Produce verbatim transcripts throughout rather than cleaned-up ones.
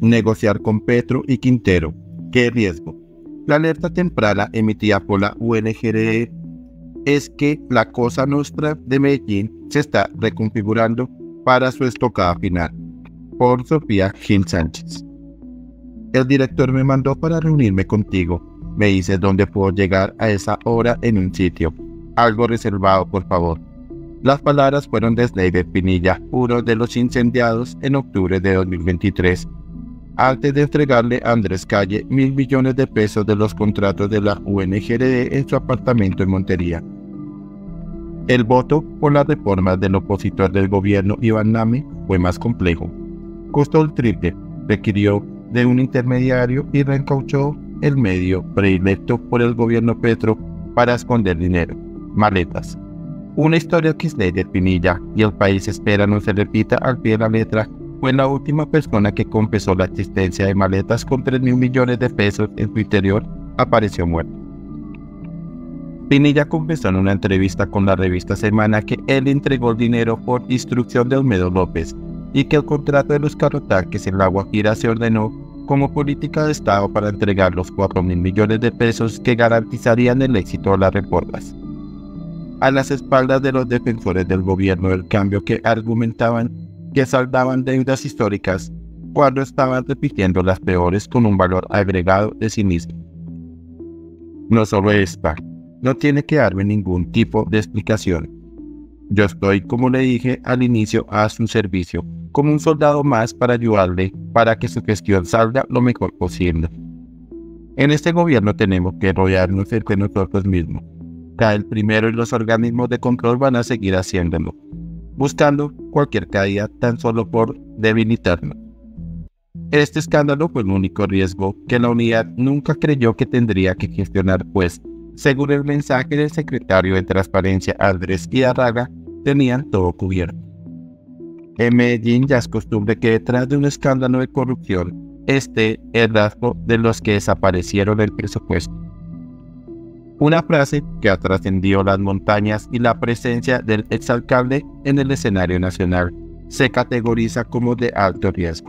Negociar con Petro y Quintero. ¿Qué riesgo? La alerta temprana emitida por la U N G R E es que la Cosa Nostra de Medellín se está reconfigurando para su estocada final. Por Sofía Gil Sánchez. El director me mandó para reunirme contigo. Me dices dónde puedo llegar a esa hora en un sitio. Algo reservado, por favor. Las palabras fueron de Sleider Pinilla, uno de los incendiados en octubre de dos mil veintitrés, antes de entregarle a Andrés Calle mil millones de pesos de los contratos de la U N G R E en su apartamento en Montería. El voto por las reformas del opositor del gobierno Iván Name fue más complejo. Costó el triple, requirió de un intermediario y reencauchó el medio predilecto por el gobierno Petro para esconder dinero: maletas. Una historia que Sleider Pinilla y el país espera no se repita al pie de la letra. Fue la última persona que confesó la existencia de maletas con tres mil millones de pesos en su interior. Apareció muerto. Pinilla confesó en una entrevista con la revista Semana que él entregó el dinero por instrucción de Olmedo López y que el contrato de los carrotanques en La Guajira se ordenó como política de Estado para entregar los cuatro mil millones de pesos que garantizarían el éxito de las reformas. A las espaldas de los defensores del gobierno del cambio, que argumentaban que saldaban deudas históricas cuando estaban repitiendo las peores con un valor agregado de cinismo. No solo esta, no tiene que darme ningún tipo de explicación. Yo estoy, como le dije al inicio, a su servicio, como un soldado más para ayudarle para que su gestión salga lo mejor posible. En este gobierno tenemos que rodearnos de nosotros mismos. Cae el primero y los organismos de control van a seguir haciéndolo, buscando cualquier caída tan solo por debilitarnos. Este escándalo fue el único riesgo que la unidad nunca creyó que tendría que gestionar, pues, según el mensaje del secretario de Transparencia Andrés Idarraga, tenían todo cubierto. En Medellín ya es costumbre que detrás de un escándalo de corrupción esté el rastro de los que desaparecieron del presupuesto. Una frase que ha trascendido las montañas y la presencia del exalcalde en el escenario nacional se categoriza como de alto riesgo.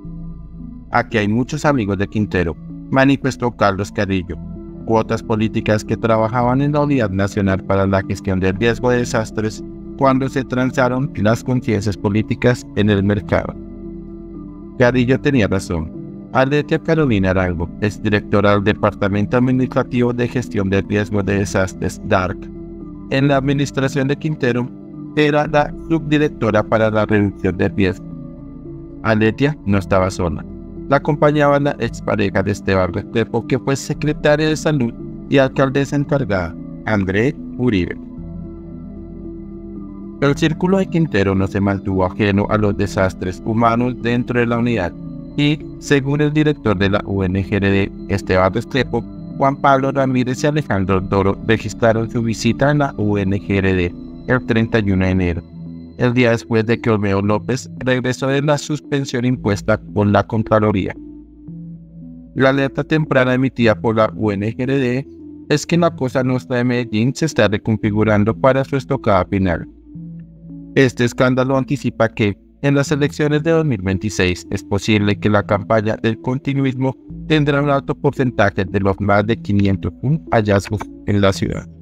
Aquí hay muchos amigos de Quintero, manifestó Carlos Carrillo, cuotas políticas que trabajaban en la Unidad Nacional para la Gestión del Riesgo de Desastres cuando se transaron las conciencias políticas en el mercado. Carrillo tenía razón. Aletia Carolina Arango es directora del Departamento Administrativo de Gestión de Riesgo de Desastres, D A R C. En la administración de Quintero era la subdirectora para la reducción de riesgo. Aletia no estaba sola. La acompañaba la expareja de Esteban Restrepo, que fue secretaria de Salud y alcaldesa encargada, André Uribe. El círculo de Quintero no se mantuvo ajeno a los desastres humanos dentro de la unidad. Y, según el director de la U N G R E, Esteban Restrepo, Juan Pablo Ramírez y Alejandro Toro registraron su visita en la U N G R E el treinta y uno de enero, el día después de que Olmedo López regresó de la suspensión impuesta por la Contraloría. La alerta temprana emitida por la U N G R E es que la Cosa Nostra de Medellín se está reconfigurando para su estocada final. Este escándalo anticipa que, en las elecciones de dos mil veintiséis es posible que la campaña del continuismo tendrá un alto porcentaje de los más de quinientos hallazgos en la ciudad.